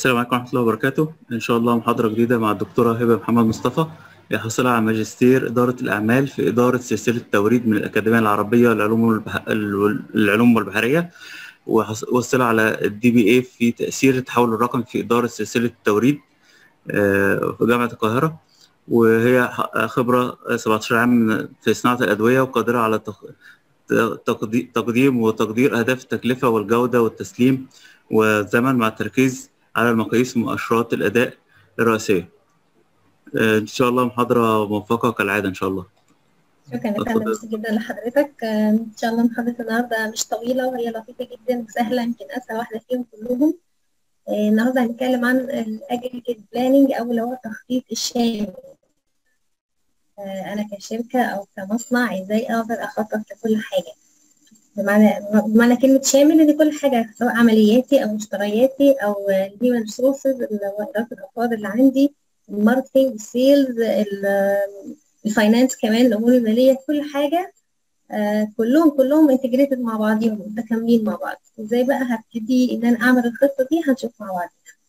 السلام عليكم ورحمة الله وبركاته. إن شاء الله محاضرة جديدة مع الدكتورة هبة محمد مصطفى، هي حاصلة على ماجستير إدارة الأعمال في إدارة سلسلة التوريد من الأكاديمية العربية للعلوم والبحرية، وحصل على الدي بي إيه في تأثير التحول الرقمي في إدارة سلسلة التوريد في جامعة القاهرة. وهي خبرة 17 عام في صناعة الأدوية، وقادرة على تقديم وتقدير أهداف التكلفة والجودة والتسليم والزمن، مع التركيز على المقاييس ومؤشرات الأداء الرئيسية. إن شاء الله محاضرة موفقة كالعادة إن شاء الله. شكرا ميرسي جدا لحضرتك. إن شاء الله محاضرة النهاردة مش طويلة وهي لطيفة جدا وسهلة، يمكن أسهل واحدة فيهم كلهم. النهاردة هنتكلم عن الأجريجيت بلاننج أو اللي هو التخطيط الشامل. أنا كشركة أو كمصنع إزاي أقدر أخطط لكل حاجة، بمعنى كلمة شامل إن كل حاجة سواء عملياتي أو مشترياتي أو الهيومن ريسورسز اللي هو إدارة الأفراد اللي عندي، الماركتينج، السيلز، الفاينانس، كمان الأمور المالية، كل حاجة كلهم انتجريتد مع بعضهم، متكاملين مع بعض. ازاي بقى هبتدي ان انا اعمل الخطة دي؟ هنشوف مع بعض.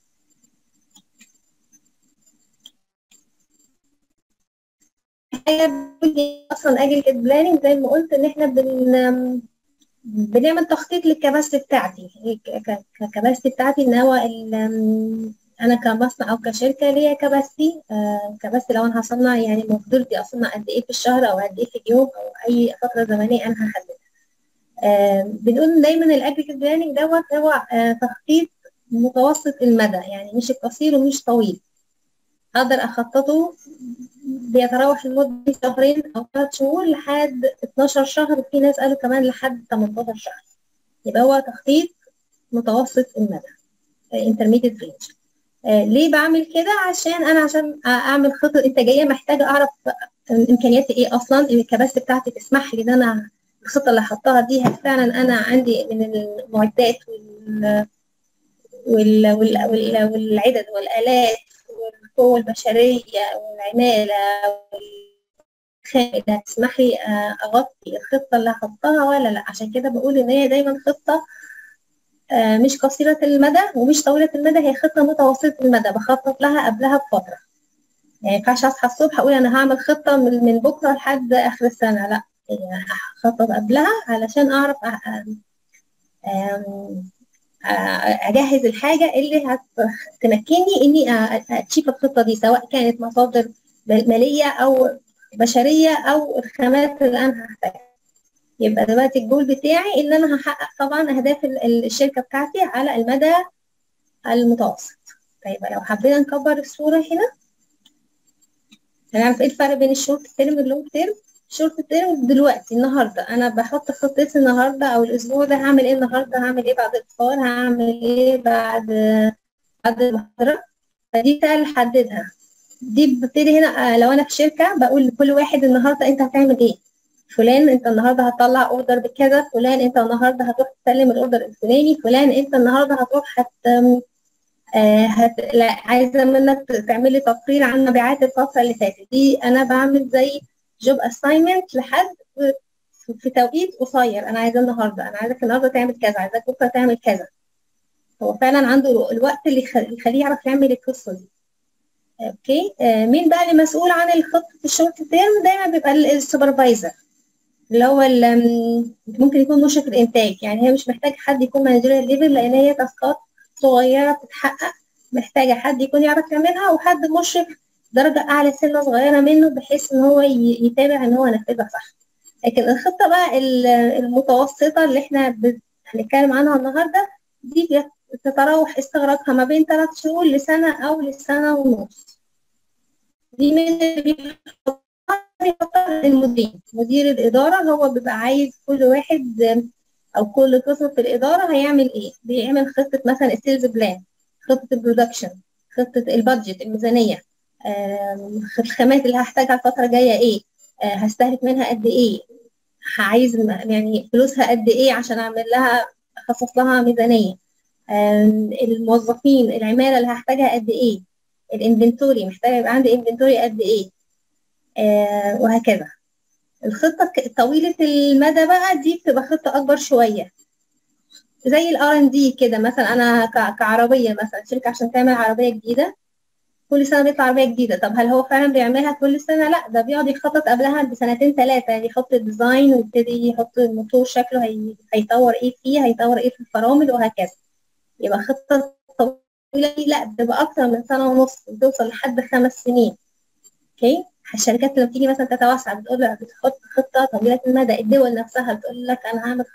اصلا اجريجيت بلاننج زي ما قلت ان احنا بنعمل تخطيط للكباسيتي بتاعتي. الكباسيتي بتاعتي ان هو انا كمصنع او كشركه ليا كباسيتي. لو انا هصنع يعني مقدرتي اصنع قد ايه في الشهر او قد ايه في اليوم او اي فتره زمنيه انا هحددها. بنقول دايما الاجريجيت بلاننج دوت هو تخطيط متوسط المدى، يعني مش القصير ومش طويل. اقدر اخططه بيتراوح المده شهرين او 3 شهور لحد 12 شهر، وفي ناس قالوا كمان لحد 18 شهر. يبقى هو تخطيط متوسط المدى، intermediate range. ليه بعمل كده؟ عشان اعمل خطه انتاجيه محتاجه اعرف امكانياتي ايه اصلا، الكباسيتي بتاعتي تسمح لي ان انا الخطه اللي هحطها دي فعلا انا عندي من المعدات والعدد والالات والقوه البشريه والعماله والخامة اللي هتسمح لي اغطي الخطه اللي هحطها ولا لا. عشان كده بقول ان هي دايما خطه مش قصيره المدى ومش طويله المدى، هي خطه متوسطه المدى بخطط لها قبلها بفتره. يعني ما ينفعش اصحى الصبح اقول انا هعمل خطه من بكره لحد اخر السنه، لا، هخطط قبلها علشان اعرف اجهز الحاجه اللي هتمكنني اني اتشيف الخطه دي، سواء كانت مصادر ماليه او بشريه او الخامات اللي انا هحتاجها. يبقى دلوقتي الجول بتاعي ان انا هحقق طبعا اهداف الشركه بتاعتي على المدى المتوسط. طيب لو حبينا نكبر الصوره هنا هنعرف ايه الفرق بين الشورت تيرم واللونج تيرم. الشورت تيرم دلوقتي النهارده انا بحط خطتي النهارده او الاسبوع ده، هعمل ايه النهارده، هعمل ايه بعد الفطار، هعمل ايه بعد المحاضره. فدي سهل احددها. دي ببتدي هنا لو انا في شركه بقول لكل واحد النهارده انت هتعمل ايه. فلان انت النهارده هتطلع اوردر بكذا، فلان انت النهارده هتروح تسلم الاوردر الفلاني، فلان انت النهارده هتروح لا، عايزه منك تعمل لي تقرير عن مبيعات الفتره اللي فاتت. دي انا بعمل زي جوب اساينمنت لحد في توقيت قصير. انا عايزه النهارده، انا عايزك النهارده تعمل كذا، عايزك بكره تعمل كذا. هو فعلا عنده الوقت اللي يخليه يعرف يعمل القصه دي. اوكي. مين بقى اللي مسؤول عن الخطه في الشورت تيرم؟ دايما بيبقى السوبرفايزر، اللي هو ممكن يكون مشرف الانتاج. يعني هي مش محتاج حد يكون مانجيريال ليفل، لان هي تاسكات صغيره بتتحقق، محتاجه حد يكون يعرف يعملها وحد مشرف درجه اعلى سنه صغيره منه بحيث ان هو يتابع ان هو ينفذها صح. لكن الخطه بقى المتوسطه اللي احنا هنتكلم عنها النهارده دي تتراوح استغراقها ما بين 3 شهور لسنه او لسنه ونص. دي من اللي المدير، مدير الإدارة هو بيبقى عايز كل واحد أو كل قسم في الإدارة هيعمل إيه. بيعمل خطة مثلا السيلز بلان، خطة البرودكشن، خطة البادجت الميزانية، الخامات اللي هحتاجها الفترة الجاية إيه، هستهلك منها قد إيه، عايز يعني فلوسها قد إيه عشان أعمل لها أخصص لها ميزانية، الموظفين العمالة اللي هحتاجها قد إيه، الانفنتوري محتاجة يبقى عندي انفنتوري قد إيه، وهكذا. الخطة طويلة المدى بقى دي بتبقى خطة أكبر شوية. زي الR&D كده. مثلا انا كعربيه مثلا، شركه عشان تعمل عربيه جديده كل سنه بيطلع عربيه جديده. طب هل هو فعلا بيعملها كل سنه؟ لا، ده بيقعد يخطط قبلها بسنتين ثلاثه، يعني يحط الديزاين ويبتدي يحط الموتور شكله هيطور ايه فيه، هيطور ايه في الفرامل وهكذا. يبقى خطه طويله دي لا، بتبقى اكتر من سنه ونص، بتوصل لحد 5 سنين. اوكي. الشركات لما بتيجي مثلا تتوسع بتحط خطه طويله المدى. الدول نفسها بتقول لك انا هعمل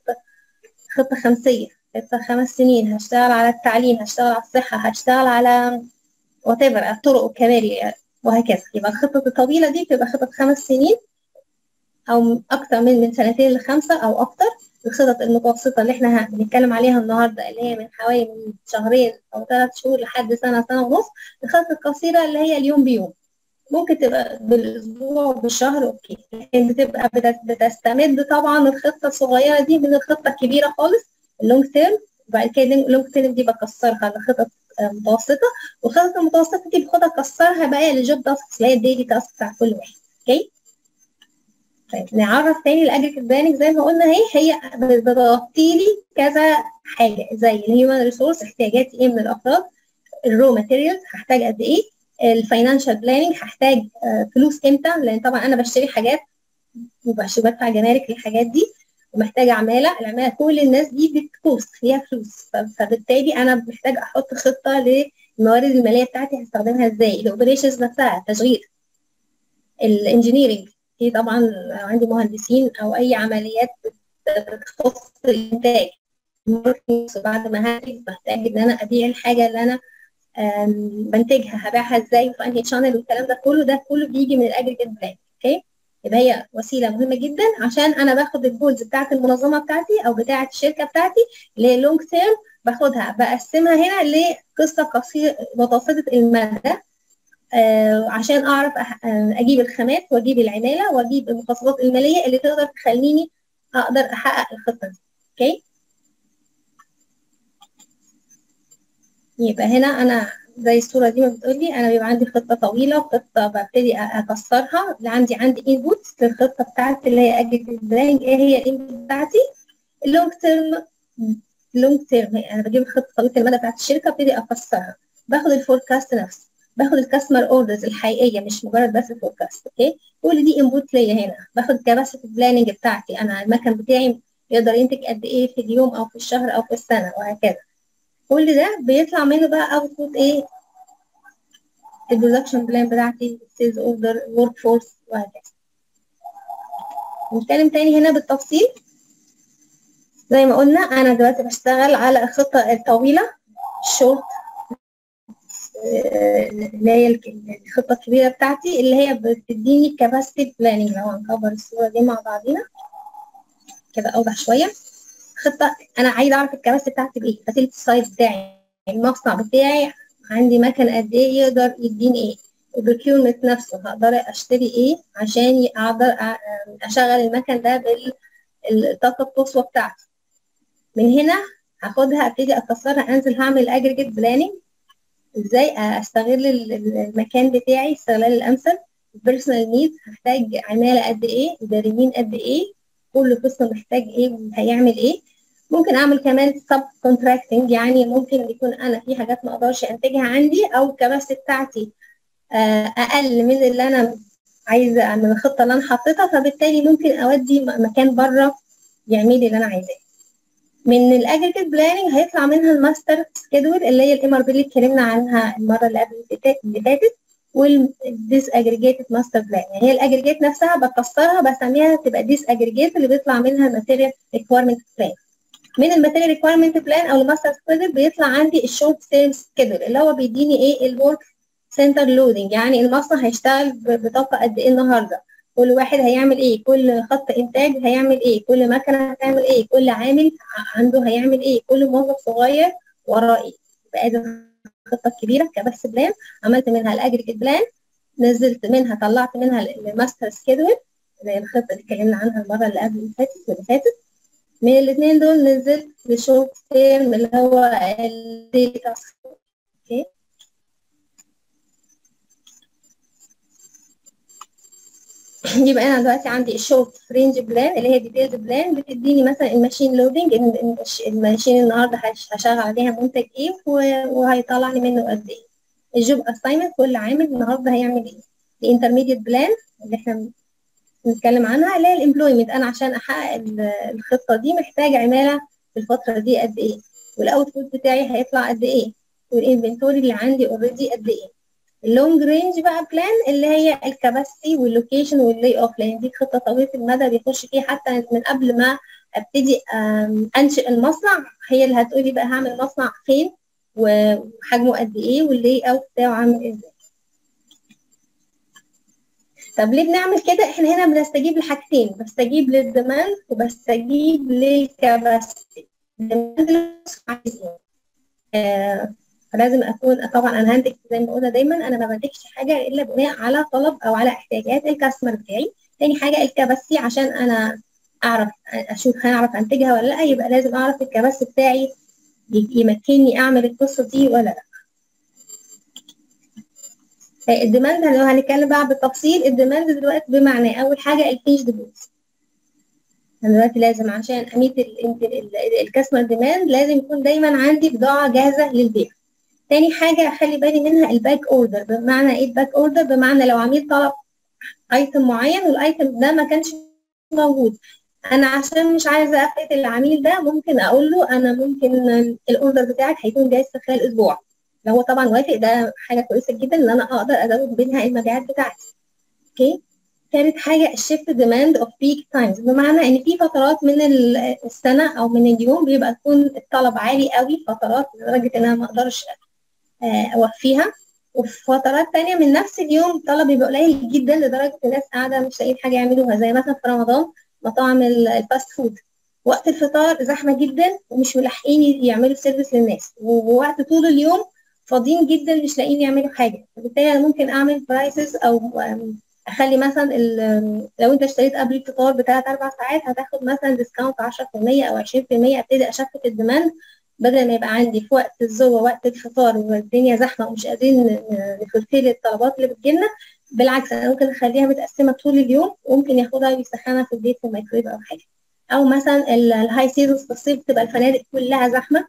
خطه خمسيه، خطه 5 سنين، هشتغل على التعليم، هشتغل على الصحه، هشتغل على whatever الطرق والكباري وهكذا. يبقى الخطة الطويلة دي بتبقى خطط 5 سنين أو أكتر من سنتين ل5 أو أكتر. الخطط المتوسطة اللي احنا بنتكلم عليها النهاردة اللي هي من حوالي من شهرين أو 3 شهور لحد سنة، سنة ونص. الخطة القصيرة اللي هي اليوم بيوم، ممكن تبقى بالأسبوع بالشهر، أوكي. لكن بتبقى بتستمد طبعا الخطة الصغيرة دي من الخطة الكبيرة خالص اللونج تيرم. وبعد كده اللونج تيرم دي بكسرها لخطط متوسطة، والخطط المتوسطة دي باخدها أكسرها بقى لجوب تاسكس اللي هي الديلي تاسك بتاع كل واحد. أوكي. طيب نعرف تاني الأجريجيت بلاننج زي ما قلنا، هي بتغطي لي كذا حاجة، زي الهيومن ريسورس، احتياجاتي ايه من الأفراد، الرو ماتيريالز هحتاج قد ايه، الفاينانشال بلاننج هحتاج فلوس امتى، لان طبعا انا بشتري حاجات وبدفع جمارك للحاجات دي، ومحتاجه عماله. العماله كل الناس دي بتكوست فيها فلوس، فبالتالي انا محتاج احط خطه للموارد الماليه بتاعتي هستخدمها ازاي. الاوبريشنز نفسها، تشغيل، الانجينيرنج، في طبعا لو عندي مهندسين او اي عمليات بتخص الانتاج، بعد ما هنتج محتاج ان انا ابيع الحاجه اللي انا بنتجها، هبيعها ازاي وفي انهي شانل، والكلام ده كله بيجي من الاجريجيت بلان. اوكي. يبقى هي وسيله مهمه جدا عشان انا باخد الجولز بتاعت المنظمه بتاعتي او بتاعت الشركه بتاعتي اللي هي لونج تيرم، باخدها بقسمها هنا لقصه قصيره متوسطه المدى، عشان اعرف اجيب الخامات واجيب العماله واجيب المخصصات الماليه اللي تقدر تخليني اقدر احقق الخطه دي. اوكي. يبقى هنا انا زي الصوره دي ما بتقولي، انا بيبقى عندي خطه طويله وخطه ببتدي اكسرها. عندي انبوتس للخطه بتاعتي اللي هي اجريجيت بلاننج. ايه هي الانبوت بتاعتي؟ اللونج تيرم. انا بجيب الخطه طويله المدى بتاعت الشركه ابتدي اكسرها، باخد الفوركاست نفسه، باخد الكاستمر اوردرز الحقيقيه مش مجرد بس الفوركاست. اوكي. كل دي انبوت ليا هنا. باخد كباسيتي بلاننج بتاعتي، انا المكن بتاعي يقدر ينتج قد ايه في اليوم او في الشهر او في السنه وهكذا. كل ده بيطلع منه بقى اوتبوت ايه؟ البرودكشن بلان بتاعتي، السيلز اوردر، الورك فورس وهكذا. نتكلم تاني هنا بالتفصيل. زي ما قلنا انا دلوقتي بشتغل على الخطه الطويله الشورت، اللي هي الخطه الكبيره بتاعتي اللي هي بتديني كاباسيتي بلاننج. لو هنكبر الصوره دي مع بعضينا كده اوضح شويه. خطه انا عايزه اعرف الكباسيتي بتاعتي بايه، فاسيلتي السايز بتاعي، المصنع بتاعي عندي مكن قد ايه يقدر يديني ايه، البروكيورمنت نفسه هقدر اشتري ايه عشان اقدر اشغل المكن ده بالطاقه القصوى بتاعته. من هنا هاخدها ابتدي اكسرها، انزل هعمل اجريجيت بلاننج، ازاي استغل المكان بتاعي استغلال الامثل. البيرسونال نيد، هحتاج عماله قد ايه، مدربين قد ايه، كل قسم محتاج ايه وهيعمل ايه. ممكن اعمل كمان سب كونتراكتنج، يعني ممكن يكون انا في حاجات ما اقدرش انتجها عندي او الكباسيتي بتاعتي اقل من اللي انا عايزه من الخطه اللي انا حطيتها، فبالتالي ممكن اودي مكان بره يعمل لي اللي انا عايزاه. من الاجريجيت بلاننج هيطلع منها الماستر سكيدول اللي هي الام ار بي اللي اتكلمنا عنها المره اللي فاتت، والديس اجريجيتد ماستر بلان. يعني هي الاجريجيت نفسها بكسرها بسميها تبقى ديس اجريجيت اللي بيطلع منها الماتيريال ريكويرمنت بلان. من الماتيريال ريكويرمنت بلان او الماستر سكيدول بيطلع عندي الشورت تيرم سكيدول اللي هو بيديني ايه، الورك سنتر لودنج، يعني المصنع هيشتغل بطاقه قد ايه النهارده، كل واحد هيعمل ايه، كل خط انتاج هيعمل ايه، كل مكنه هتعمل ايه، كل عامل عنده هيعمل ايه، كل موظف صغير وراه ايه. يبقى دي الخطه الكبيره كبس بلان. عملت منها الاجريجيت بلان، نزلت منها طلعت منها الماستر سكيدول زي الخطه اللي اتكلمنا عنها المره اللي قبل اللي فاتت. من الاثنين دول نزلت لشورت تيرم اللي هو الديلي تاسك. اوكي. يبقى انا دلوقتي عندي الشورت رينج بلان اللي هي ديتيلز بلان، بتديني مثلا الماشين لودنج، الماشين النهارده هشغل عليها منتج ايه وهيطلع لي منه قد ايه. الجوب اساينمنت كل عامل النهارده هيعمل ايه. الانترميديت بلان اللي احنا بنتكلم عنها اللي هي الامبلويمنت، انا عشان احقق الخطه دي محتاج عماله في الفتره دي قد ايه، والاوتبوت بتاعي هيطلع قد ايه، والانفنتوري اللي عندي اوريدي قد ايه. اللونج رينج بقى بلان اللي هي الكباسيتي واللوكيشن واللاي اوف، لان دي خطه طويله المدى بيخش فيها حتى من قبل ما ابتدي انشئ المصنع، هي اللي هتقولي بقى هعمل مصنع فين وحجمه قد ايه واللاي اوت بتاعه عامل ازاي. طب ليه بنعمل كده؟ احنا هنا بنستجيب لحاجتين، بستجيب للديماند وبستجيب للكباسيتي. الديماند فلازم اكون طبعا انا هنتج زي ما قلنا دايما، انا ما بنتجش حاجه الا بناء على طلب او على احتياجات الكاستمر بتاعي. تاني حاجه الكباسيتي، عشان انا اعرف اشوف هنعرف انتجها ولا لا، يبقى لازم اعرف الكباسيتي بتاعي يمكنني اعمل القصه دي ولا لا. الديماند لو هنتكلم بقى بالتفصيل، الديماند دلوقتي بمعنى اول حاجه الفينيشد جودز. انا دلوقتي لازم عشان اميت الكاستمر ديماند لازم يكون دايما عندي بضاعه جاهزه للبيع. تاني حاجه اخلي بالي منها الباك اوردر. بمعنى ايه الباك اوردر؟ بمعنى لو عميل طلب ايتم معين والايتم ده ما كانش موجود، انا عشان مش عايزه افقد العميل ده ممكن اقول له انا ممكن الاوردر بتاعك هيكون جاهز في خلال اسبوع. لو هو طبعا وافق ده حاجه كويسه جدا ان انا اقدر ازود منها المبيعات بتاعتي. اوكي. ثالث حاجه الشيفت ديماند اوف بيك تايمز، بمعنى ان في فترات من السنه او من اليوم بيبقى يكون الطلب عالي قوي، فترات لدرجه ان انا ما اقدرش اوفيها، وفي فترات تانية من نفس اليوم الطلب بيبقى قليل جدا لدرجه الناس قاعده مش لاقيين حاجه يعملوها، زي مثلا في رمضان مطاعم الفاست فود وقت الفطار زحمه جدا ومش ملاحقين يعملوا سيرفيس للناس، ووقت طول اليوم فاضيين جدا مش لاقيين يعملوا حاجه. فبالتالي انا ممكن اعمل برايسز او اخلي مثلا لو انت اشتريت قبل الفطار بثلاث اربع ساعات هتاخد مثلا ديسكاونت 10% او 20%، ابتدي اشفت الديماند بدل ما يبقى عندي في وقت الذروه وقت الفطار والدنيا زحمه ومش قادرين نفلفل الطلبات اللي بتجيلنا. بالعكس انا ممكن اخليها متقسمه طول اليوم وممكن ياخدها يسخنها في البيت في الميكرويف او حاجه. او مثلا الهاي سيزون في الصيف بتبقى الفنادق كلها زحمه،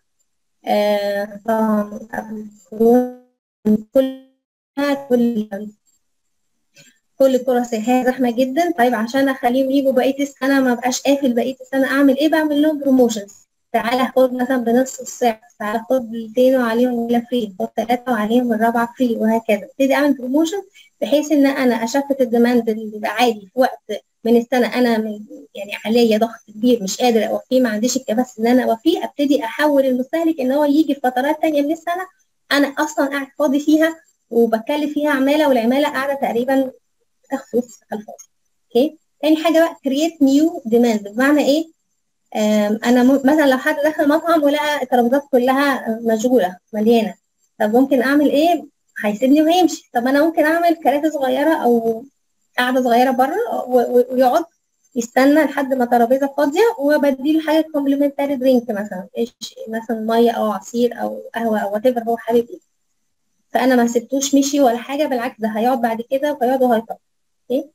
كل القرى السياحيه زحمه جدا. طيب عشان اخليهم يجوا بقيه السنه ما بقاش قافل بقيه السنه اعمل ايه؟ بعمل لهم بروموشنز. تعالى خد مثلا بنص السعر، تعالى خد الاثنين وعليهم ولا فري، خد ثلاثه وعليهم الرابعه فري، وهكذا. ابتدي اعمل بروموشن بحيث ان انا اشفت الديماند اللي بيبقى عادي في وقت من السنه انا يعني عليا ضغط كبير مش قادر اوفيه، ما عنديش الكباسيتي ان انا اوفيه، ابتدي احول المستهلك ان هو يجي في فترات ثانيه من السنه انا اصلا قاعد فاضي فيها وبكلف فيها عماله، والعماله قاعده تقريبا تاخد فلوس على الفاضي. اوكي. تاني حاجه بقى كرييت نيو ديماند. بمعنى ايه؟ انا مثلا لو حد دخل مطعم ولقى الترابيزات كلها مشغوله مليانه، طب ممكن اعمل ايه؟ هيسيبني وهيمشي. طب انا ممكن اعمل كراسي صغيره او قاعده صغيره بره ويقعد يستنى لحد ما ترابيزه فاضيه وبديله حاجه كومبلمنتري درينك، مثلا مثلا ميه او عصير او قهوه او وات ايفر هو حابب ايه. فانا ما سبتوش مشي ولا حاجه، بالعكس ده هيقعد بعد كده وهيقعد وهيطلع. اوكي.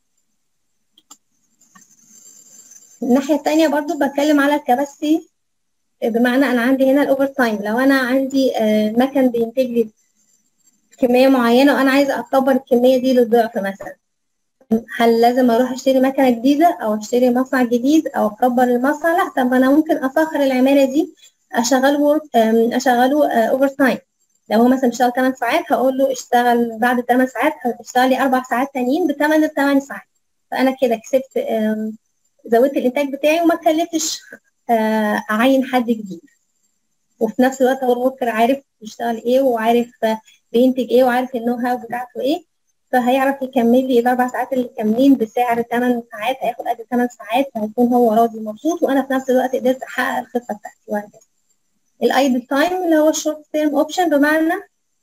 الناحيه الثانيه برضو بتكلم على الكباسيتي، بمعنى انا عندي هنا الاوفر تايم. لو انا عندي مكن بينتج لي كميه معينه وانا عايزه اكبر الكميه دي للضعف مثلا، هل لازم اروح اشتري مكنه جديده او اشتري مصنع جديد او اكبر المصنع؟ لا، طب انا ممكن اسخر العماله دي اشغله اوفر تايم. لو هو مثلا بيشتغل 8 ساعات هقول له اشتغل بعد 8 ساعات اشتغلي 4 ساعات تانيين بثمن ال 8 ساعات. فانا كده كسبت، زودت الانتاج بتاعي وما كلفتش اعين حد جديد. وفي نفس الوقت هو الوركر عارف يشتغل ايه وعارف بينتج ايه وعارف النو هاو بتاعته ايه، فهيعرف يكمل لي الاربع ساعات اللي كاملين بسعر 8 ساعات، هياخد قد 8 ساعات، فهيكون هو راضي ومبسوط وانا في نفس الوقت قدرت احقق الخطه بتاعتي. وهكذا. الايدل تايم اللي هو الشورت تيرم اوبشن، بمعنى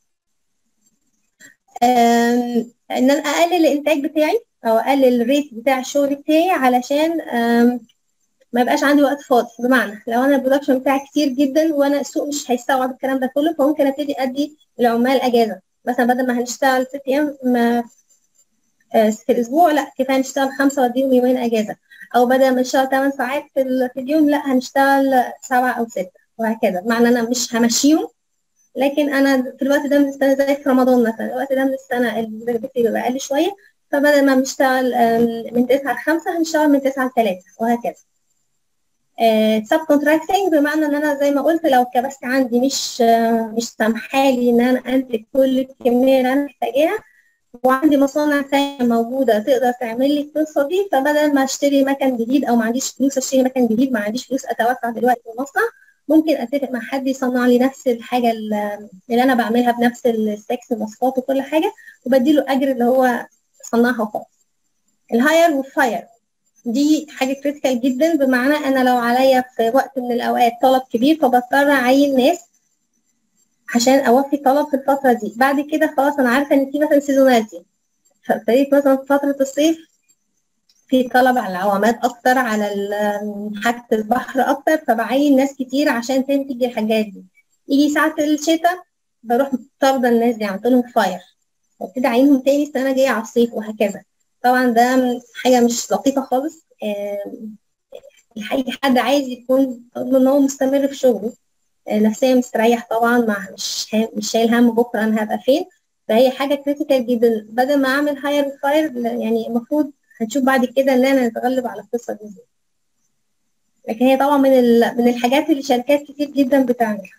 ان انا اقلل الانتاج بتاعي او اقلل الريت بتاع الشغل بتاعي علشان ما يبقاش عندي وقت فاضي. بمعنى لو انا البرودكشن بتاعي كتير جدا وانا السوق مش هيستوعب الكلام ده كله، فممكن ابتدي ادي العمال اجازه، مثلا بدل ما هنشتغل 6 ايام في الاسبوع، لا كفايه نشتغل 5 واديهم يومين اجازه، او بدل ما نشتغل 8 ساعات في اليوم لا هنشتغل 7 او 6 وهكذا. بمعنى انا مش همشيهم، لكن انا في الوقت ده من السنه زي في رمضان مثلا، الوقت ده من السنه البيت بيبقى اقل شويه، فبدل ما بنشتغل من 9 ل 5 هنشتغل من 9 ل 3 وهكذا. سب كونتراكتنج بمعنى ان انا زي ما قلت لو الكباستي عندي مش سامحالي ان انا انتج كل الكميه اللي انا محتاجاها، وعندي مصانع ثانيه موجوده تقدر تعمل لي القصه دي، فبدل ما اشتري مكان جديد او ما عنديش فلوس اشتري مكان جديد، ما عنديش فلوس اتوسع دلوقتي في المصنع، ممكن اتفق مع حد يصنع لي نفس الحاجه اللي انا بعملها بنفس السبيكس والمواصفات وكل حاجه، وبديله اجر اللي هو صنعها وخلاص. الهاير والفاير دي حاجه كريتيكال جدا، بمعنى انا لو عليا في وقت من الاوقات طلب كبير فبضطر اعين ناس عشان اوفي طلب في الفتره دي. بعد كده خلاص انا عارفه ان في مثلا سيزوناليتي، فابتديت مثلا في فتره الصيف في طلب على العوامات اكتر، على حاجه البحر اكتر، فبعين ناس كتير عشان تنتج الحاجات دي. يجي ساعه الشتاء بروح طارده الناس دي، عملت لهم فاير، وابتدي اعينهم تاني السنه الجايه على الصيف وهكذا. طبعا ده حاجه مش لطيفه خالص. الحقيقة حد عايز يكون ان هو مستمر في شغله نفسيا مستريح طبعا، مع مش شايل هم بكره انا هبقى فين، فهي حاجه كريتيكال جدا. بدل ما اعمل هاير وفاير يعني المفروض هنشوف بعد كده ان انا نتغلب على القصه دي ازاي. لكن هي طبعا من الحاجات اللي شركات كتير جدا بتعملها.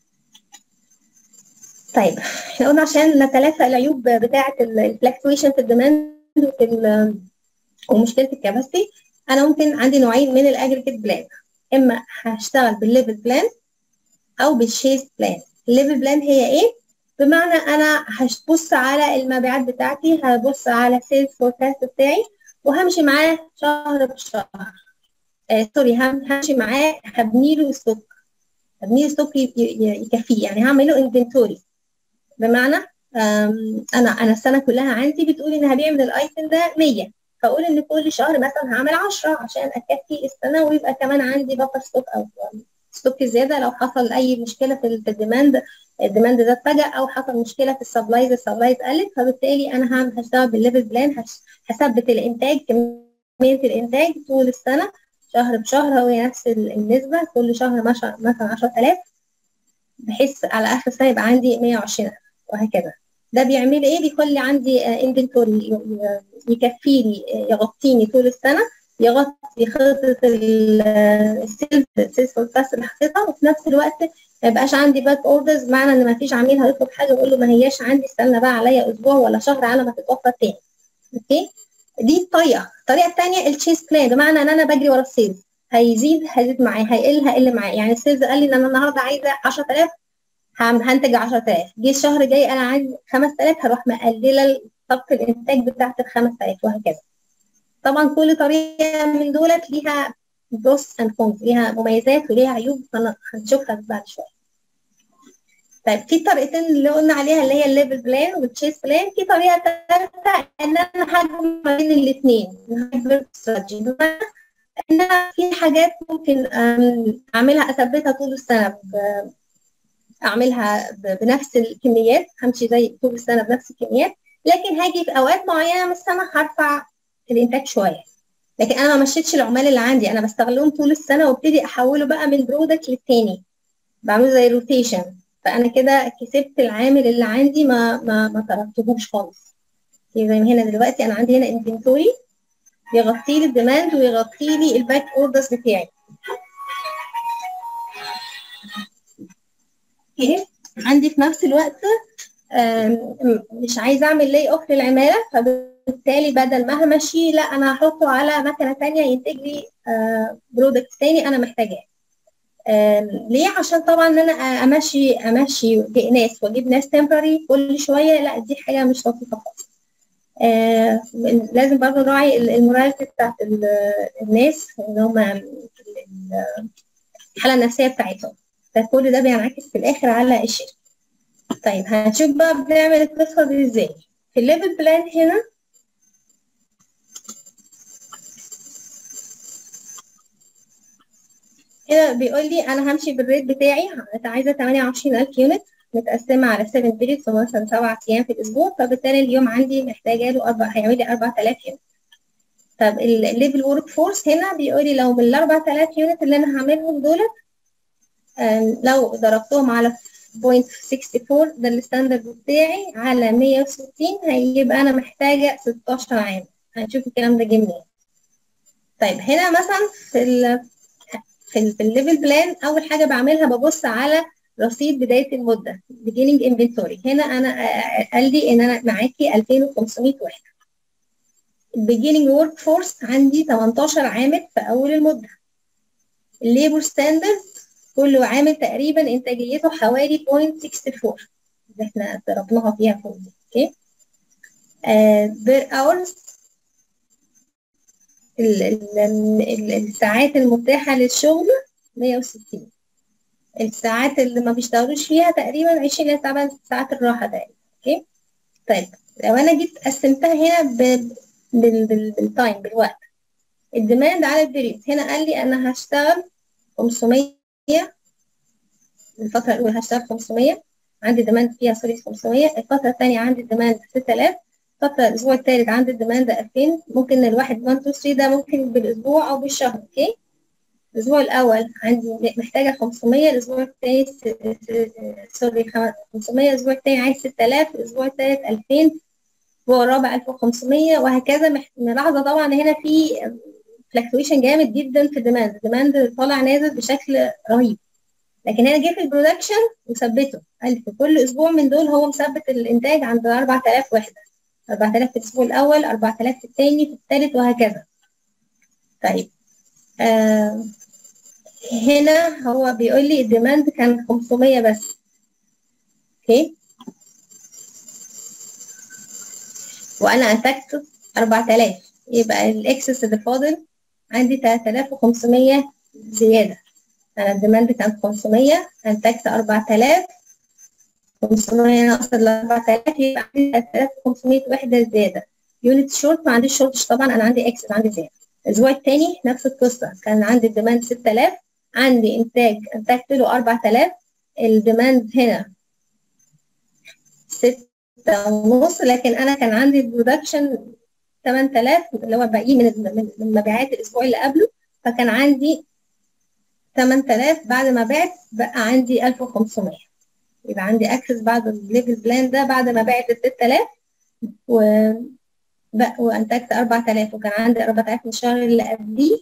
طيب احنا قلنا عشان نتلافى العيوب بتاعه الفلكتويشن في الديماند ومشكله الكباستي، انا ممكن عندي نوعين من الاجريجيت بلان، اما هشتغل بالليفل بلان او بالشيز بلان. الليفل بلان هي ايه؟ بمعنى انا هبص على المبيعات بتاعتي، هبص على سيلز فوركاست بتاعي وهمشي معاه شهر بشهر. همشي معاه، هبني له ستوك، يكفيه، يعني هعمل له انفنتوري. بمعنى انا السنه كلها عندي بتقول ان هبيع من الايتم ده 100، فاقول ان كل شهر مثلا هعمل 10 عشان اكفي السنه، ويبقى كمان عندي بفر ستوك او ستوك زياده لو حصل اي مشكله في الديماند زاد فجاه، او حصل مشكله في السبلايز قلت، فبالتالي انا هشتغل بالليفل بلان، هثبت الانتاج، كميه الانتاج طول السنه شهر بشهر هو نفس النسبه، كل شهر مثلا 10000، بحيث على اخر السنه يبقى عندي 120,000 وهكذا. ده بيعمل ايه؟ بيخلي عندي انفنتوري يكفيني يغطيني طول السنه، يغطي خطه السيلز فوركاست اللي حطيتها، وفي نفس الوقت ما يبقاش عندي باك اوردرز، معنى ان ما فيش عميل هيطلب حاجه واقول له ما هياش عندي، استنى بقى عليا اسبوع ولا شهر على ما تتوفر تاني. اوكي، دي الطريقه الثانيه التشيس بلان، بمعنى ان انا بجري ورا السيلز، هيزيد معايا، هيقل معايا. يعني السيلز قال لي ان انا النهارده عايزه 10000، هنتج 10,000، جه الشهر الجاي انا عايز 5000، هروح مقلله طاقه الانتاج بتاعت ال 5000 وهكذا. طبعا كل طريقه من دولت ليها بروس اند كونز، ليها مميزات وليها عيوب، هنشوفها بعد شويه. طيب في طريقتين اللي قلنا عليها اللي هي الليفل بلان والتشيس بلان. في طريقه ثالثه ان انا هجمع ما بين الاثنين، الهايبرد استراتيجي، بمعنى ان في حاجات ممكن اعملها اثبتها طول السنه، اعملها بنفس الكميات، همشي زي طول السنه بنفس الكميات، لكن هاجي في اوقات معينه من السنه هرفع الانتاج شويه. لكن انا ما مشيتش العمال اللي عندي، انا بستغلهم طول السنه وابتدي احوله بقى من برودكت للتاني، بعمل زي روتيشن، فانا كده كسبت العامل اللي عندي ما تركتهوش خالص. زي ما هنا دلوقتي انا عندي هنا انفنتوري يغطي لي الديماند ويغطي لي الباك اوردرز بتاعي. عندي في نفس الوقت مش عايزه اعمل لاي اوف للعماله، فبالتالي بدل ما همشي لا انا هحطه على مكنه ثانيه ينتج لي برودكت ثاني انا محتاجاه. ليه؟ عشان طبعا ان انا امشي ناس واجيب ناس تمبرري كل شويه، لا دي حاجه مش لطيفه خالص. لازم برضه نراعي الموراليتي بتاعت الناس، ان هم الحاله النفسيه بتاعتهم، فكل ده بينعكس في الاخر على الشركه. طيب هنشوف بقى بنعمل القصه دي ازاي. في الليفل بلان هنا بيقول لي انا همشي بالريت بتاعي، عايزه 28,000 يونت، متقسمه على 7 بيريدز، مثلا 7 ايام في الاسبوع، فبالتالي اليوم عندي محتاجه له هيعمل لي 4000 يونت. طب الليفل ورك فورس هنا بيقول لي لو من ال 4000 يونت اللي انا هعملهم دول لو ضربتهم على 0.64 ده الستاندرد بتاعي على 160 هيبقى انا محتاجه 16 عام. هنشوف الكلام ده جه منين. طيب هنا مثلا في الليفل بلان اول حاجه بعملها ببص على رصيد بدايه المده beginning inventory. هنا انا قال لي ان انا معاكي 2500 وحده. beginning work force عندي 18 عامل في اول المده. الليبر ستاندرد كل عامل تقريبا انتاجيته حوالي 0.64 اللي احنا ضربناها فيها فوق دي. اوكي بير اورز الساعات المتاحه للشغل 160. الساعات اللي ما بيشتغلوش فيها تقريبا 20 ل 8 ساعات الراحه تقريبا. اوكي طيب لو انا جيت قسمتها هنا بالتايم بالوقت، الديماند على البريد هنا قال لي انا هشتغل 500. الفتره الاولى هشتغل 500، عندي ديماند فيها 500. الفتره الثانيه عندي ديماند 6000. الاسبوع الثالث عندي الديماند 2000. ممكن الواحد 1 2 3 ده ممكن بالاسبوع او بالشهر. اوكي الاسبوع الاول عندي محتاجه 500، الاسبوع الثاني سوري 500، الاسبوع الثاني عايز 6000، الاسبوع الثالث 2000، الاسبوع الرابع 1500 وهكذا. ملاحظه طبعا هنا في فلكتويشن جامد جدا في الديماند طالع نازل بشكل رهيب. لكن هنا جه في البرودكشن وثبته، قال في كل اسبوع من دول هو مثبت الانتاج عند 4000 وحده. 4000 في الاسبوع الاول، 4000 في الثاني، في الثالث وهكذا. طيب هنا هو بيقول لي الديماند كان 500 بس. اوكي وانا انتجت 4000، يبقى الاكسس اللي فاضل عندي 3500 زياده. انا الديماند كان 500، انتجت 4000، 500 ناقص ال 4000 يبقى عندي 3500 وحده زياده. يونت شورت ما عنديش شورتش طبعا، انا عندي اكسس عندي زياده. الاسبوع الثاني نفس القصه، كان عندي الديماند 6000، عندي انتجت له 4000. الديماند هنا 6.5، لكن انا كان عندي البرودكشن 8000 اللي هو باقي من مبيعات الاسبوع اللي قبله، فكان عندي 8000 بعد ما بعت بقى عندي 1500. يبقى عندي اكسس بعد الليفل بلان ده بعد ما بعت ال 6000 وانتجت 4000، وكان عندي 4000 من الشهر اللي قبليه.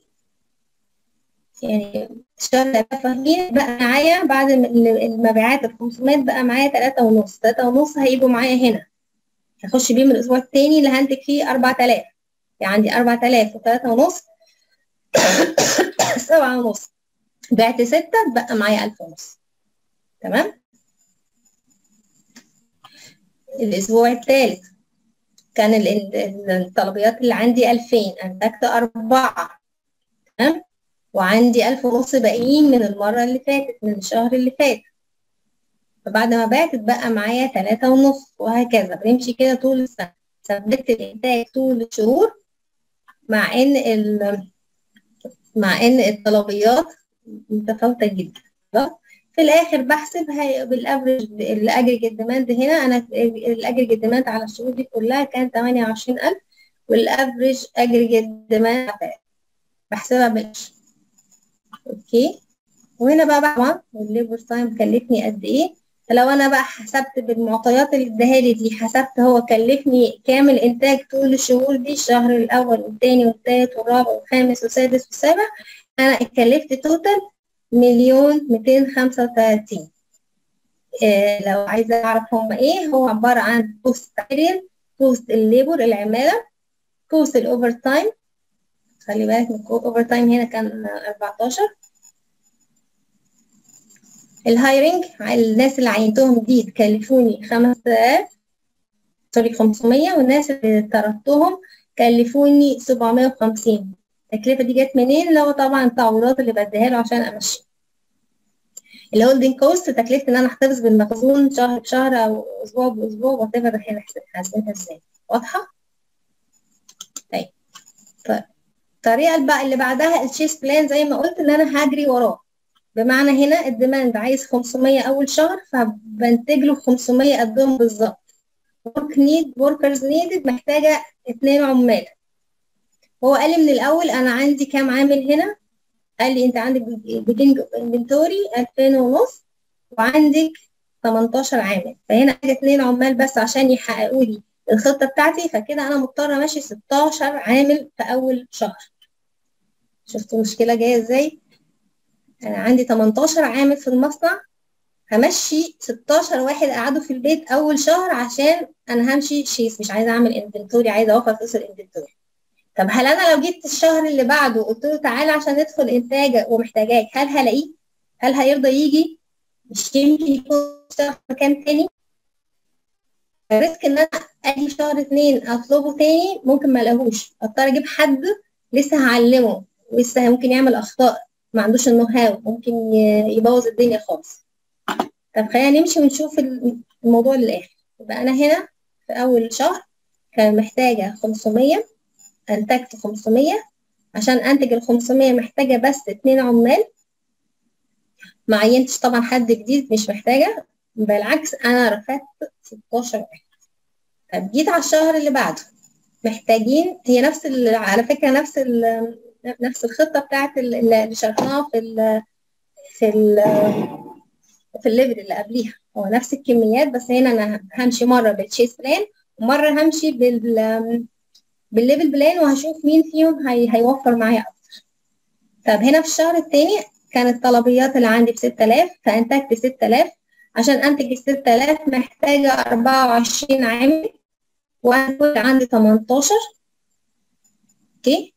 يعني الشهر اللي قبليه بقى معايا بعد المبيعات ال 500 بقى معايا 3.5. 3.5 هيجوا معايا هنا، هخش بيهم الاسبوع الثاني اللي هنتج فيه 4000. يعني عندي 4000 و3.5 7.5. بعت 6 بقى معايا 1000.5. تمام. الاسبوع الثالث كان الطلبيات اللي عندي 2000، انتجت 4. تمام. وعندي 1000.5 باقيين من المره اللي فاتت، من الشهر اللي فات. فبعد ما بعت بقى معايا 3.5 وهكذا. بنمشي كده طول السنه. ثبت الانتاج طول الشهور مع ان الطلبيات متفاوته جدا. في الاخر بحسب بالافرج الاجريجيت ديماند. هنا انا الاجريجيت ديماند على الشهور دي كلها كان 28000، والافرج اجريجيت ديماند بحسبها بالقش. اوكي وهنا بقى طبعا الليبر تايم كلفني قد ايه. فلو انا بقى حسبت بالمعطيات اللي اداها لي دي، حسبت هو كلفني كامل انتاج طول الشهور دي، الشهر الاول والثاني والثالث والرابع والخامس والسادس والسابع، انا اتكلفت توتال 1,235,000. لو عايزه اعرف هم ايه، هو عباره عن كوست ماتيريال، كوست الليبر العماله، كوست الاوفر تايم. خلي بالك من الاوفر تايم هنا كان 14. الهايرنج الناس اللي عينتهم جديد كلفوني 500، والناس اللي طردتهم كلفوني 750. التكلفه دي جت منين؟ لو طبعا التعويضات اللي بديها له عشان امشي. الهولدنج كوست تكلفه ان انا احتفظ بالمخزون شهر بشهر او اسبوع باسبوع وات ايفر. احنا حاسبينها ازاي؟ واضحه؟ طيب الطريقه بقى اللي بعدها الشيس بلان، زي ما قلت ان انا هجري وراه. بمعنى هنا الديماند عايز 500 اول شهر، فبنتج له 500 قدهم بالظبط. workers needed محتاجه 2 عمال. هو قال لي من الاول انا عندي كام عامل هنا؟ قال لي انت عندك بيجنج انفنتوري 2000 ونص وعندك 18 عامل، فهنا عندي 2 عمال بس عشان يحققوا لي الخطه بتاعتي، فكده انا مضطره امشي 16 عامل في اول شهر. شفتوا المشكله جايه ازاي؟ انا عندي 18 عامل في المصنع، همشي 16 واحد قعدوا في البيت اول شهر عشان انا همشي شيس، مش عايزه اعمل انفنتوري، عايزه اوفر فلوس الانفنتوري. طب هل انا لو جيت الشهر اللي بعده قلت له تعالى عشان ندخل انتاج ومحتاجاك، هل هلاقيه؟ هل هيرضى يجي؟ مش يمكن يكون اشتغل في مكان تاني. الريسك ان انا اجي شهر 2 اطلبه تاني ممكن ما الاقوش، اضطر اجيب حد لسه هعلمه ولسه ممكن يعمل اخطاء، ما عندوش النو هاو، ممكن يبوظ الدنيا خالص. طب خلينا نمشي ونشوف الموضوع للاخر. يبقى انا هنا في اول شهر كان محتاجه 500، انتجت 500. عشان انتج ال 500 محتاجه بس 2 عمال، ما عينتش طبعا حد جديد، مش محتاجه، بالعكس انا رفعت 16 واحد. طب جيت على الشهر اللي بعده محتاجين، هي نفس على فكره نفس الخطه بتاعت اللي شرحناها في ال في الليفل اللي قبليها، هو نفس الكميات، بس هنا انا همشي مره بالتشيس بلان ومره همشي بالليفل بلان، وهشوف مين فيهم هيوفر معايا اكتر. طب هنا في الشهر الثاني كانت الطلبيات اللي عندي ب 6000، فانتجت 6000. عشان انتج ال 6000 محتاجه 24 عامل وانا كنت عندي 18. اوكي،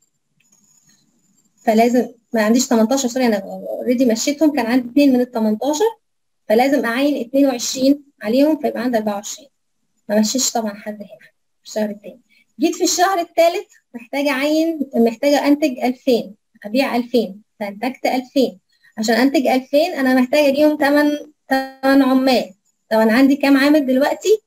فلازم ما عنديش 18، سوري انا اوريدي مشيتهم، كان عندي 2 من ال 18، فلازم اعين 22 عليهم فيبقى عندي 24. ما مشيش طبعا حد هنا في الشهر الثاني. جيت في الشهر الثالث محتاجه انتج 2000، ابيع 2000، فانتجت 2000. عشان انتج 2000 انا محتاجه ليهم 8 عمال. طبعا عندي كام عامل دلوقتي؟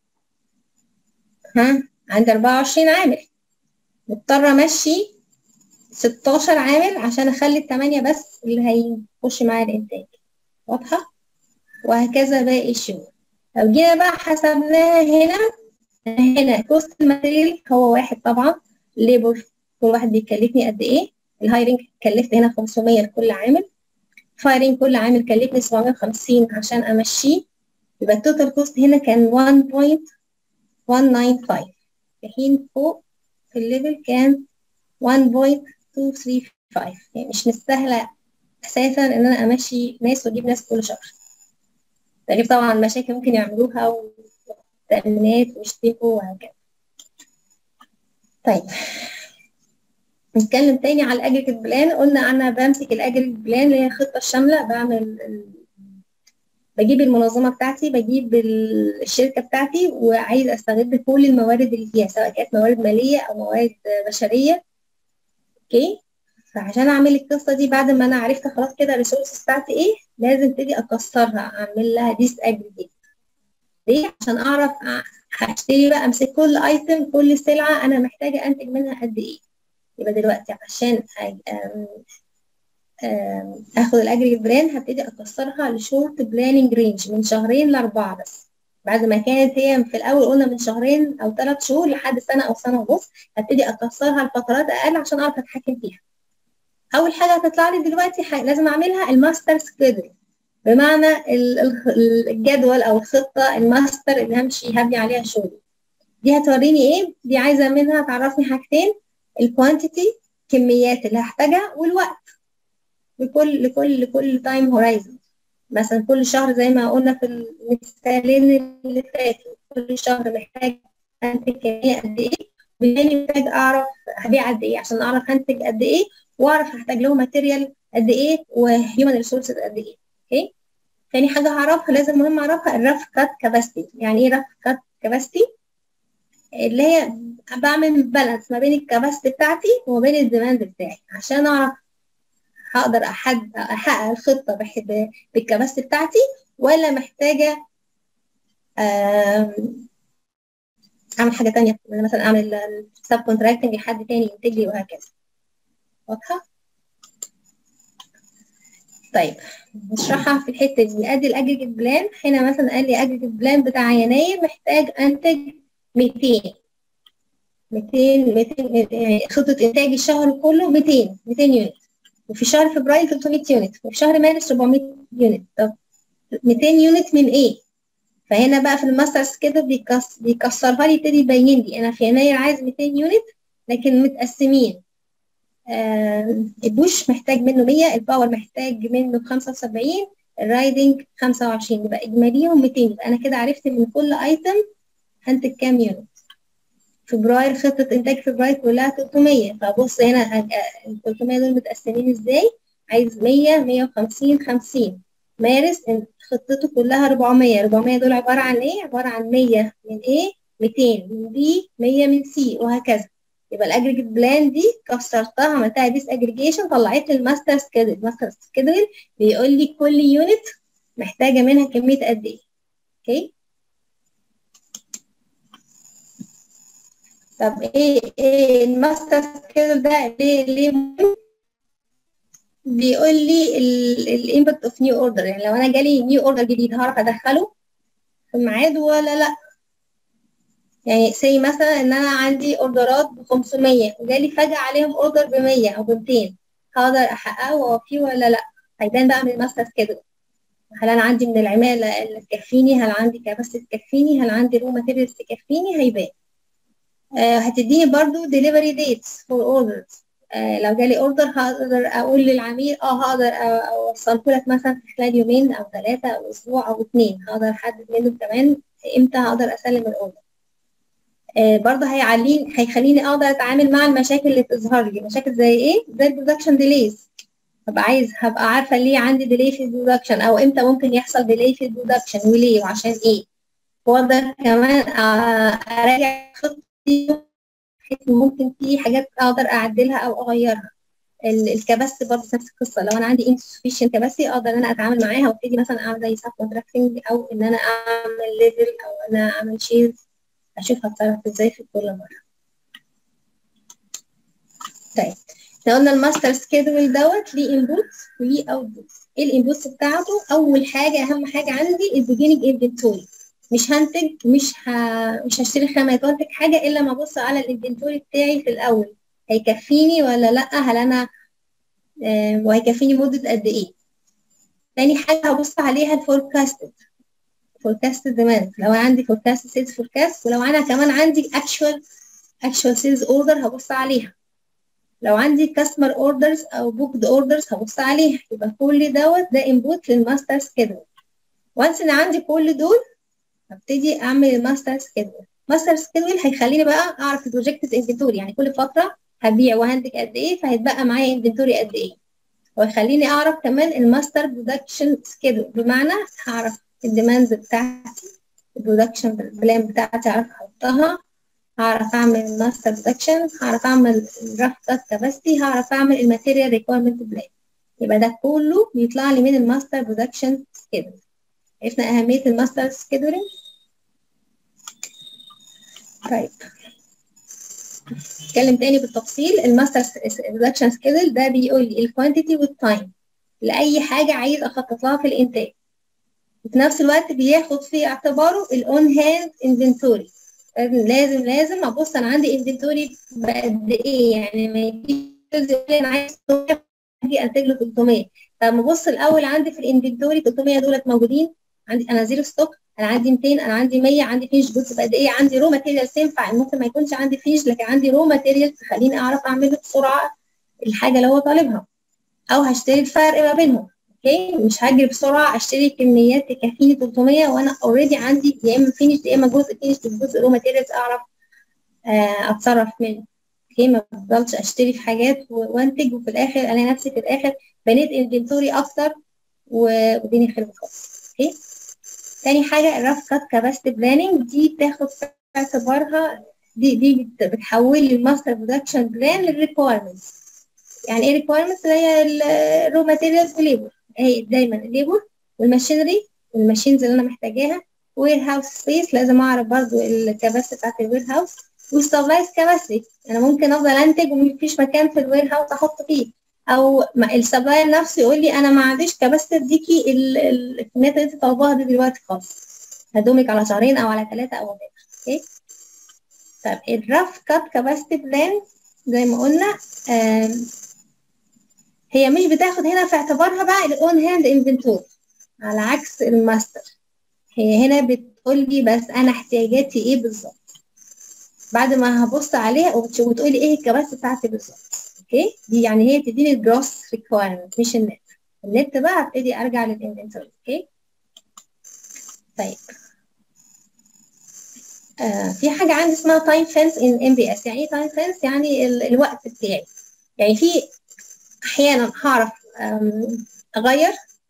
عندي 24 عامل، مضطره امشي 16 عامل عشان اخلي ال8 بس اللي هيخش معايا الانتاج. واضحه؟ وهكذا باقي الشهور. لو جينا بقى حسبناها هنا كوست الماتيريال هو واحد طبعا، ليبر كل واحد بيكلفني قد ايه، الهايرنج كلفت هنا 500 لكل عامل، فايرنج كل عامل كلفني 750 عشان امشيه، يبقى التوتال كوست هنا كان 1.195، في حين فوق في الليفل كان 1.235. يعني مش مستاهله اساسا ان انا امشي ناس واجيب ناس كل شهر. ده غير طبعا مشاكل ممكن يعملوها وتأمينات ويشتكوا وهكذا. طيب نتكلم تاني على الاجريجيت بلان. قلنا انا بمسك الاجريجيت بلان اللي هي الخطه الشامله، بجيب المنظمه بتاعتي، بجيب الشركه بتاعتي، وعايز استغل كل الموارد اللي فيها سواء كانت موارد ماليه او موارد بشريه. اوكي، فعشان اعمل القصه دي بعد ما انا عرفت خلاص كده الريسورسز بتاعتي ايه، لازم ابتدي اكسرها، اعمل لها ديس اجريجيت. ليه؟ عشان اعرف هشتري بقى، امسك كل ايتم، كل سلعه انا محتاجه انتج منها قد ايه. يبقى دلوقتي عشان اخد الاجريجيت بلان هبتدي اكسرها لشورت بلاننج رينج من 2 ل4 بس، بعد ما كانت هي في الاول قلنا من 2 أو 3 شهور لحد سنه او سنه ونص، هبتدي اكسرها لفترات اقل عشان اعرف اتحكم فيها. اول حاجه هتطلع لي دلوقتي لازم اعملها الماستر سكيدول، بمعنى الجدول او الخطه الماستر اللي هبني عليها شغلي. دي هتوريني ايه؟ دي عايزه منها تعرفني حاجتين: الكوانتيتي، كميات اللي هحتاجها، والوقت لكل تايم هورايزون. مثلا كل شهر زي ما قلنا في المثالين اللي فاتوا، كل شهر محتاج انتج كميه قد ايه، بالتالي محتاج اعرف هبيع قد ايه عشان اعرف هنتج قد ايه، واعرف هحتاج له ماتيريال قد ايه وهيومن ريسورسز قد ايه. اوكي، تاني حاجه هعرفها لازم مهم اعرفها الرف كات كاباسيتي. يعني ايه رف كات كاباسيتي؟ اللي هي بعمل بالانس ما بين الكاباسيتي بتاعتي وما بين الديماند بتاعي عشان اعرف هقدر احقق الخطه بالكباسيتي بتاعتي، ولا محتاجه اعمل حاجه ثانيه، مثلا اعمل سب كونتراكتنج لحد تاني ينتج لي وهكذا. واضحه؟ طيب نشرحها في الحته دي. ادي الاجريجيت بلان. هنا مثلا قال لي اجريجيت بلان بتاع يناير محتاج انتج 200 يعني خطه انتاج الشهر كله 200 يونت، وفي شهر فبراير 300 يونت، وفي شهر مارس 400 يونت. طب 200 يونت من ايه؟ فهنا بقى في الماسترز كده بيكسرها لي، يبتدي يبين لي انا في يناير عايز 200 يونت لكن متقسمين. البوش محتاج منه 100، الباور محتاج منه 75، الرايدنج 25، يبقى اجماليهم 200. يبقى انا كده عرفت من كل ايتم هنتج كام يونت. فبراير خطة انتاج فبراير كلها 300، فبص هنا ال 300 دول متقسمين ازاي؟ عايز 100 150 50. مارس خطته كلها 400 دول عبارة عن ايه؟ عبارة عن 100 من ايه؟ 200 من بي، 100 من سي، وهكذا. يبقى الاجريجيت بلان دي كسرتها، عملتها ديس اجريجيشن، طلعت لي الماستر سكيدول. الماستر سكيدول بيقول لي كل يونت محتاجة منها كمية قد ايه. اوكي. طب ايه الماستر سكيدول ده ليه مهم؟ بيقول لي الامباكت اوف نيو اوردر، يعني لو انا جالي نيو اوردر جديد هعرف ادخله في ميعاده ولا لا. يعني سي مثلا ان انا عندي اوردرات ب 500 وجالي فجأة عليهم اوردر ب 100 او ب 200، هقدر احققه واوفيه ولا لا؟ هيبان بقى من الماستر سكيدول. هل انا عندي من العمالة اللي تكفيني؟ هل عندي كباسيتي تكفيني؟ هل عندي رو ماتيريالز تكفيني؟ هيبان. هتديني برضو delivery dates for orders. لو جالي اوردر هقدر اقول للعميل هقدر اوصله لك مثلا في خلال يومين او 3 او اسبوع او 2، هقدر احدد منه كمان امتى هقدر اسلم الاوردر. برضه هيخليني اقدر اتعامل مع المشاكل اللي بتظهر لي. مشاكل زي ايه؟ زي البرودكشن ديليز. هبقى عارفه ليه عندي ديلي في البرودكشن، او امتى ممكن يحصل ديلي في البرودكشن وليه وعشان ايه. واقدر كمان اراجع خطتي، ممكن في حاجات اقدر اعدلها او اغيرها. الكباسيتي برضه نفس القصه. لو انا عندي insufficient كباسيتي اقدر ان انا اتعامل معاها وابتدي مثلا اعمل زي سب كونتراكتنج، او ان انا اعمل ليفل، او ان انا اعمل شيرز، اشوف هتصرف ازاي في كل مره. طيب احنا قلنا الماستر سكيدول دوت ليه انبوتس وليه اوتبوتس. ايه الانبوتس بتاعته؟ اول حاجه اهم حاجه عندي البيجيننج انفنتوري. مش هنتج، مش هشتري خامات وانتج حاجه الا ما ابص على الانفنتوري بتاعي في الاول، هيكفيني ولا لا؟ هل انا وهيكفيني مده قد ايه؟ تاني حاجه هبص عليها الفوركاستد ديماند. لو انا عندي فوركاست سيلز فوركاست، ولو انا كمان عندي اكشوال سيلز اوردر هبص عليها. لو عندي كاستمر اوردرز او بوكد اوردرز هبص عليها. يبقى كل دوت ده انبوت للماستر سكيدول. وانس ان عندي كل دول هبتدي اعمل الماستر سكيدول. ماستر سكيدول هيخليني بقى اعرف البروجكتد انفنتوري، يعني كل فتره هبيع وهنتج قد ايه، فهيتبقى معايا انفنتوري قد ايه. ويخليني اعرف كمان الماستر برودكشن سكيدول، بمعنى هعرف الديماندز بتاعتي، البرودكشن بلان بتاعتي هعرف احطها، هعرف اعمل ماستر برودكشن، هعرف اعمل الرف كات كاباسيتي، هعرف اعمل الماتيريال ريكويرمنت بلان. يبقى ده كله بيطلع لي من الماستر برودكشن سكيدول. عرفنا اهميه الماستر سكيدولينج. طيب نتكلم تاني بالتفصيل. الماستر برودكشن سكيدول ده بيقول لي الكوانتيتي والتايم لاي حاجه عايز اخطط لها في الانتاج، وفي نفس الوقت بياخد في اعتباره الاون هاند انفنتوري. لازم ابص انا عندي انفنتوري بقد ايه، يعني ما يجيش يقول لي انا عايز 300 اجي انتج له 300. طب ابص الاول عندي في الانفنتوري 300 دولت موجودين، عندي انا زيرو ستوك، انا عندي 200، انا عندي 100، عندي فيش جودز بقد ايه، عندي رو ماتيريال ينفع. ممكن ما يكونش عندي فيش لكن عندي رو ماتيريال تخليني اعرف اعمل له بسرعه الحاجه اللي هو طالبها، او هشتري الفرق ما بينهم. اوكي، مش هجري بسرعه اشتري كميات تكفيني 300 وانا اوريدي عندي يا اما فينيش يا اما جزء فينيش وجزء رو ماتيريالز اعرف اتصرف منه. اوكي، ما بفضلش اشتري في حاجات وانتج وفي الاخر الاقي نفسي في الاخر بنيت انفنتوري اكتر والدنيا خربت خالص. اوكي، تاني حاجه الرف كات كاباسيتي بلاننج، دي بتاخد في اعتبارها، دي بتحول لي الماستر برودكشن بلان للريكويرمنتس. يعني ايه ريكويرمنتس؟ اللي هي الرو ماتيريالز وليبر. هي دايما الليبر والماشينري والماشينز اللي انا محتاجاها، وير هاوس سبيس، لازم اعرف برضو الكباسيتي بتاعت الوير هاوس، والسبلايز كباسيتي. انا ممكن افضل انتج ومفيش مكان في الوير هاوس احط فيه، او السبلاير نفسه يقول لي انا ما عنديش كباستي اديكي الكميات اللي انت طالباها دي دلوقتي خالص، هدومك على شهرين او على 3 او كده. اوكي. طب الرف كات كاباسيتي بلان زي ما قلنا هي مش بتاخد هنا في اعتبارها بقى الاون هاند انفنتوري على عكس الماستر. هي هنا بتقول لي بس انا احتياجاتي ايه بالظبط بعد ما هبص عليها وتقول لي ايه الكباسيتي بتاعتي بالظبط. اوكي. دي يعني هي تديني الجروس ريكوايرمنت مش النت. النت بقى ابتدي ارجع للانفنتوري. اوكي. طيب في حاجه عندي اسمها تايم فينس ان ام بي اس. يعني ايه تايم فينس؟ يعني الوقت بتاعي. يعني في احيانا هعرف اغير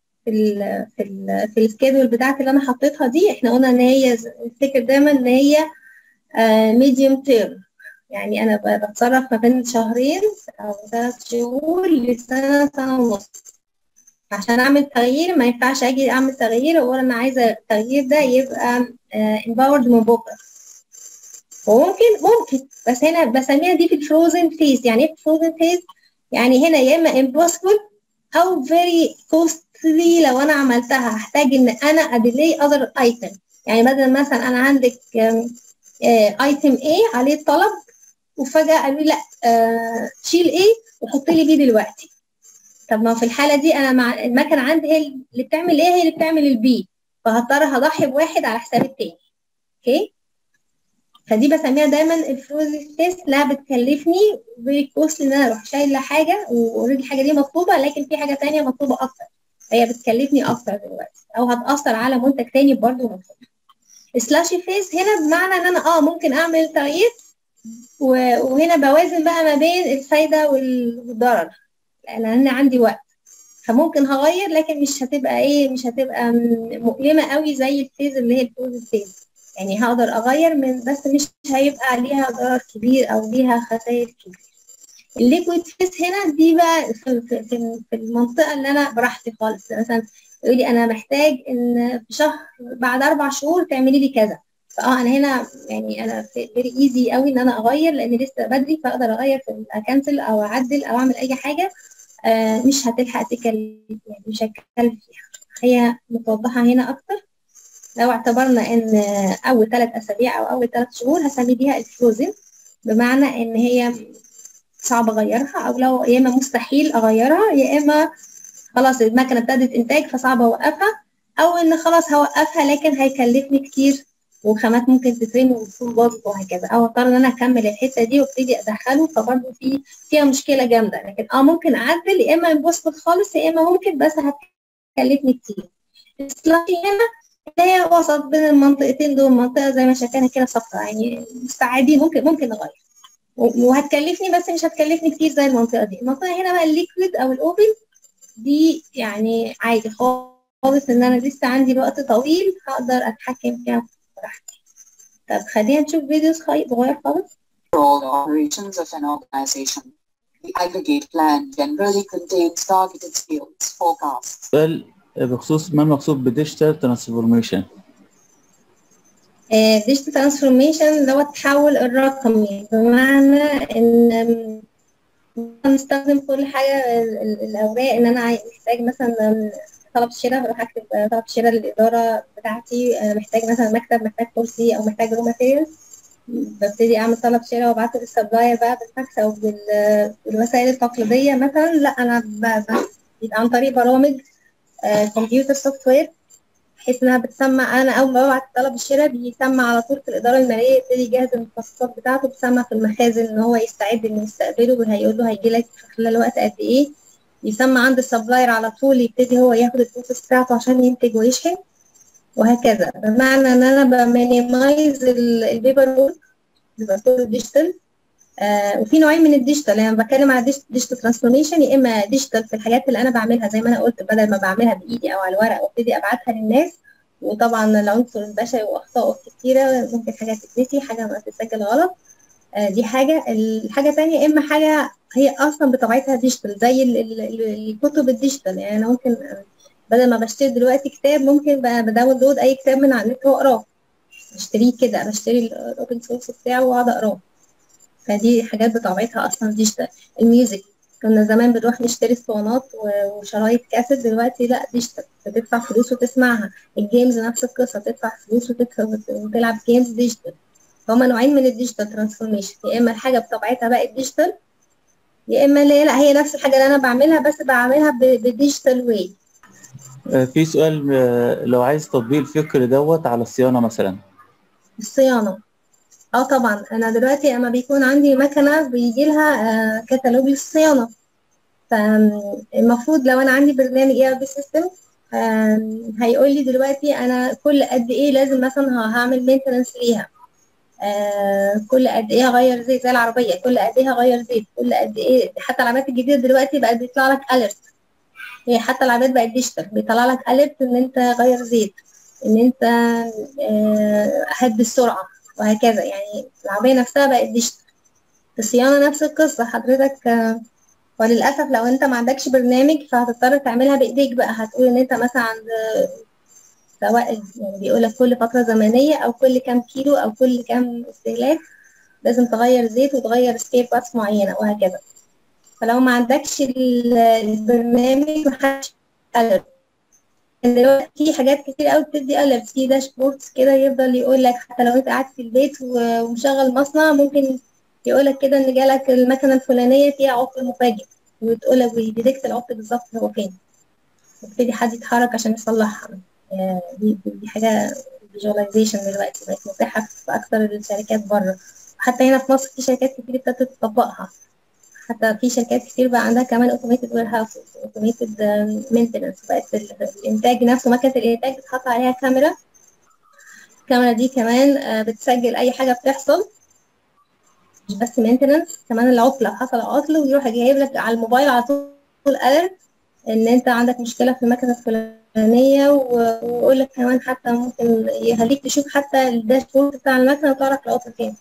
في السكيدول بتاعتي اللي انا حطيتها دي. احنا قلنا ان هي نفتكر دايما ان هي ميديوم تيرم، يعني انا بتصرف ما بين شهرين او 3 شهور لسنه، سنه ونص. عشان اعمل تغيير ما ينفعش اجي اعمل تغيير واقول انا عايزه التغيير ده يبقى empowered من بكره. ممكن بس هنا بسميها دي في الفروزن فيز. يعني ايه الفروزن فيز؟ يعني هنا يا اما impossible او very costly. لو انا عملتها هحتاج ان انا اديلي other item. يعني بدل مثلا انا عندك ايتم A عليه طلب وفجاه قالوا لي لا شيل A وحط لي B دلوقتي. طب ما في الحاله دي انا مع المكنه عندي هي اللي بتعمل ايه، هي اللي بتعمل البي، فهضطر هضحي بواحد على حساب التاني. اوكي. فدي بسميها دايما الفروزن فيس. لا بتكلفني بكوست ان انا اروح شايله حاجه واوريدي الحاجه دي مطلوبه لكن في حاجه ثانيه مطلوبه اكتر، هي بتكلفني اكتر دلوقتي او هتاثر على منتج ثاني برضه مطلوب. سلاشي فيس هنا بمعنى ان انا ممكن اعمل تغيير وهنا بوازن بقى ما بين الفايده والضرر لان انا عندي وقت، فممكن هغير لكن مش هتبقى مش هتبقى مؤلمه قوي زي الفيز اللي هي الفروزن فيز. يعني هقدر اغير بس مش هيبقى ليها ضرر كبير او ليها خسائر كبيره. الليكويد فيس هنا دي بقى في المنطقه اللي انا براحتي خالص. مثلا يقول لي انا محتاج ان في شهر بعد 4 شهور تعملي لي كذا، انا هنا يعني انا فيري ايزي قوي ان انا اغير لان لسه بدري، فاقدر اغير في اكنسل او اعدل او اعمل اي حاجه مش هتلحق تكلف، يعني مش هتكلف فيها. هي متوضحه هنا اكتر. لو اعتبرنا ان اول 3 اسابيع او اول 3 شهور هسمي بيها الفروزن، بمعنى ان هي صعب اغيرها او لو يا اما مستحيل اغيرها يا اما خلاص المكنه ابتدت انتاج فصعب اوقفها، او ان خلاص هوقفها لكن هيكلفني كتير وخامات ممكن تترمي وتكون باظت وهكذا، او اضطر ان انا اكمل الحته دي وابتدي ادخله فبرضه فيها مشكله جامده. لكن ممكن اعدل يا اما انبسط خالص يا اما ممكن بس هتكلفني كتير. السلاشي هنا هي وسط بين المنطقتين دول، منطقه زي ما شايفينها كده صفراء يعني مستعدين ممكن نغير وهتكلفني بس مش هتكلفني كتير زي المنطقه دي. المنطقه هنا بقى الليكويد او الاوبن دي يعني عادي خالص ان انا لسه عندي وقت طويل هقدر اتحكم فيها براحتي. طب خلينا نشوف فيديو صغير خالص. All operations of an organization. The aggregate plan generally contains targeted skills, forecasts. بخصوص ما المقصود بديجيتال ترانسفورميشن؟ ديجيتال ترانسفورميشن اللي هو التحول الرقمي، بمعنى ان نستخدم كل حاجه الاوراق. ان انا محتاج مثلا طلب شراء بروح اكتب طلب شراء للاداره بتاعتي، محتاج مثلا مكتب، محتاج كرسي او محتاج رو ماتيريالز، ببتدي اعمل طلب شراء وابعته للسبلاير بقى بالفاكس او بالوسائل التقليديه مثلا. لا انا بيبقى عن طريق برامج كمبيوتر سوفت وير، بحيث انها بتسمع. انا اول ما ببعت طلب الشراء بيسمع على طول في الاداره الماليه، يبتدي يجهز المخصصات بتاعته، بيسمع في المخازن ان هو يستعد انه يستقبله وهيقول له هيجي لك في خلال وقت قد ايه. يسمع عند السبلاير على طول، يبتدي هو ياخد البروسيس بتاعته عشان ينتج ويشحن وهكذا. بمعنى ان انا بمينيمايز البيبر وورك، بيبقى كله ديجيتال. وفي نوعين من الديجيتال، يعني بتكلم على ديجيتال ترانسفورميشن، يا اما ديجيتال في الحاجات اللي انا بعملها زي ما انا قلت بدل ما بعملها بايدي او على الورق وابتدي ابعتها للناس، وطبعا العنصر البشري واخطائه كتيره، ممكن حاجه تتنسي، حاجه ما تتسجل غلط. دي حاجه. الحاجه الثانيه يا اما حاجه هي اصلا بطبيعتها ديجيتال زي الكتب الديجيتال. يعني انا ممكن بدل ما بشتري دلوقتي كتاب ممكن بداونلود اي كتاب من على النت واقراه، بشتريه كده، بشتري الاوبن سورس بتاعه واقعد اقراه. فدي حاجات بطبيعتها اصلا ديجيتال. الميوزك كنا زمان بنروح نشتري اسطوانات وشرايط كاسيت، دلوقتي لا، ديجيتال، بتدفع فلوس وتسمعها. الجيمز نفس القصة، تدفع فلوس وتلعب جيمز ديجيتال. هما نوعين من الديجيتال ترانسفورميشن، يا اما الحاجة بطبيعتها بقت ديجيتال، يا اما اللي لا، هي نفس الحاجة اللي انا بعملها بس بعملها بديجيتال واي. في سؤال، لو عايز تطبيق الفكر دوت على الصيانة مثلا. الصيانة، طبعا انا دلوقتي اما بيكون عندي مكنة بيجي لها كتالوج للصيانة، فالمفروض لو انا عندي برنامج ERP سيستم هيقول لي دلوقتي انا كل قد ايه لازم مثلا هعمل مينتنس ليها، كل قد ايه هغير زيت، زي العربيه كل قد ايه هغير زيت، كل قد ايه. حتى العربيات الجديده دلوقتي بقت بيطلع لك اليرت، هي حتى العربيات بقت ديجيتال بيطلع لك اليرت ان انت غير زيت، ان انت هد السرعه، وهكذا. يعني العربيه نفسها بقت ديجيتال. الصيانه نفس القصه حضرتك، وللاسف لو انت ما عندكش برنامج فهتضطر تعملها بايديك بقى. هتقول ان انت مثلا عند، سواء يعني بيقول لك كل فتره زمنيه او كل كام كيلو او كل كام استهلاك لازم تغير زيت وتغير سبير بارتس معينه وهكذا. فلو ما عندكش البرنامج محدش الرت. دلوقتي في حاجات كتير قوي بتدي الرت، في داشبوردز كده يفضل يقول لك حتى لو انت قاعد في البيت ومشغل مصنع، ممكن يقول لك كده ان جالك المكنه الفلانيه فيها عطل مفاجئ، وتقول لك ويديتكت العطل بالظبط هو فين، يبتدي حد يتحرك عشان يصلحها. دي حاجه فيجواليزيشن دلوقتي بقت متاحه في اكثر الشركات بره، حتى هنا في مصر في شركات كتير ابتدت تطبقها. حتى في شركات كتير بقى عندها كمان اوتوميتد وير هاوسز، اوتوميتد مينتنس، بقت الانتاج نفسه، مكنه الانتاج بتحط عليها كاميرا. الكاميرا دي كمان بتسجل اي حاجه بتحصل، مش بس مينتنس، كمان العطل لو حصل عطل ويروح جايب لك على الموبايل على طول اليرت ان انت عندك مشكله في المكنه الفلانيه، ويقول لك كمان حتى ممكن يخليك تشوف حتى الداشبورد بتاع المكنه وتعرف العطل فين.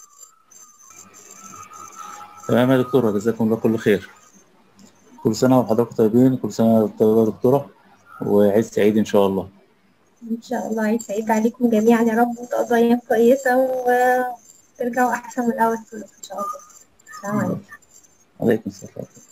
تمام يا دكتورة، جزاكم الله كل خير. كل سنة وحضرتك طيبين، كل سنة وانت طيبة يا دكتورة، وعيد سعيد إن شاء الله. ان شاء الله عيد سعيد عليكم جميعا يا رب، وتقضوا ايام كويسه وترجعوا احسن من الاول ان شاء الله. السلام عليكم. عليكم السلام.